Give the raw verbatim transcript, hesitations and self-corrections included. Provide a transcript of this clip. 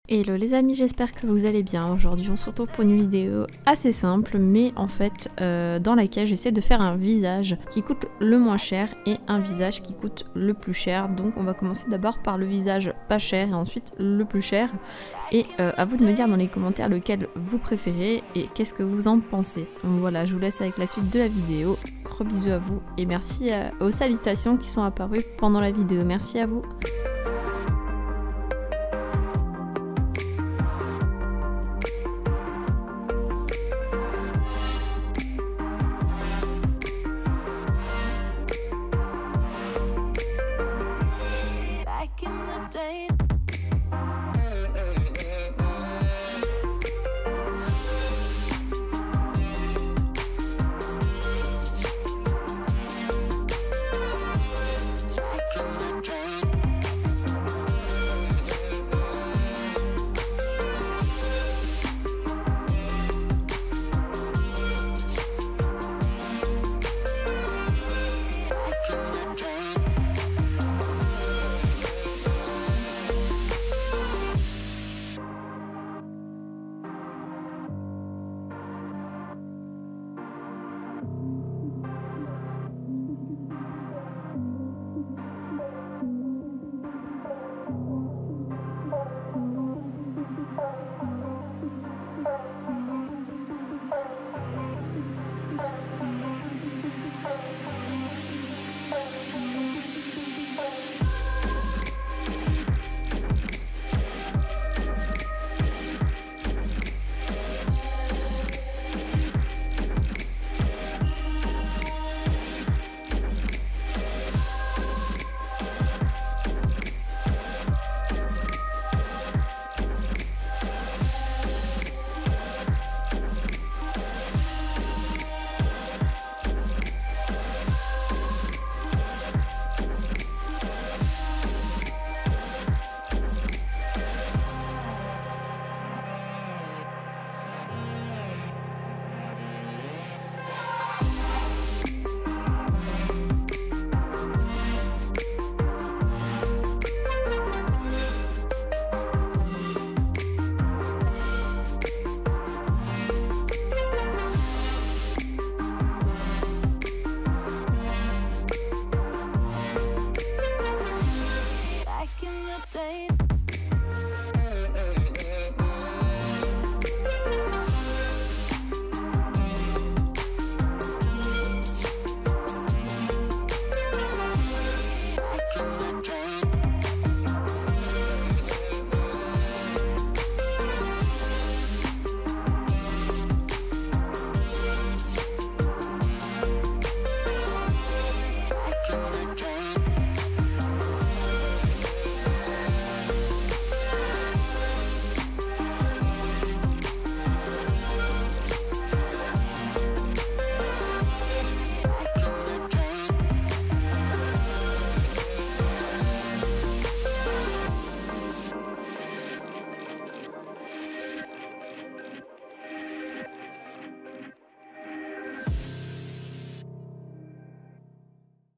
Hello les amis, j'espère que vous allez bien. Aujourd'hui on se retrouve pour une vidéo assez simple mais en fait euh, dans laquelle j'essaie de faire un visage qui coûte le moins cher et un visage qui coûte le plus cher. Donc on va commencer d'abord par le visage pas cher et ensuite le plus cher. Et euh, à vous de me dire dans les commentaires lequel vous préférez et qu'est-ce que vous en pensez. Donc voilà, je vous laisse avec la suite de la vidéo. Gros bisous à vous et merci à, aux salutations qui sont apparues pendant la vidéo. Merci à vous.